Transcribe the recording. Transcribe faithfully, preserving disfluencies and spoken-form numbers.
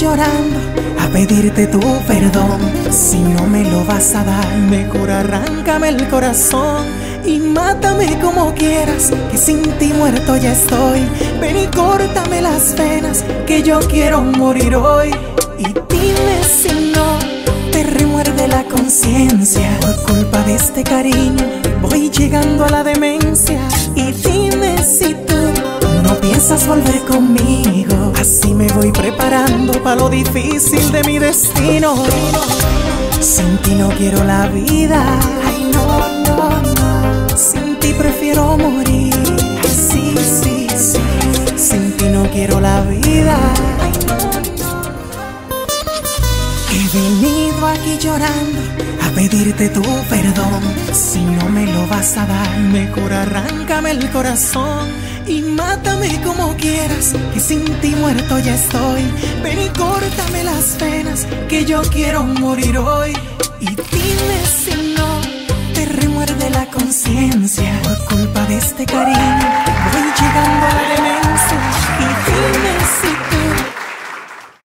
llorando a pedirte tu perdón. Si no me lo vas a dar, mejor arráncame el corazón y mátame como quieras, que sin ti muerto ya estoy. Ven y córtame las venas, que yo quiero morir hoy. Y dime si no te remuerde la conciencia por culpa de este cariño. Voy llegando a la demencia. Y dime si tú no piensas volver conmigo. Así me voy preparando para lo difícil de mi destino. Sin ti no quiero la vida. Ay, no, no, no. Sin ti prefiero morir. Ay, sí, sí, sí. Sin ti no quiero la vida. Ay, no, no. He venido aquí llorando a pedirte tu perdón. Si no me lo vas a dar, mejor arráncame el corazón y mátame como quieras, que sin ti muerto ya estoy. Ven y córtame las venas, que yo quiero morir hoy. Y dime si no te remuerde la conciencia por culpa de este cariño. Voy llegando a la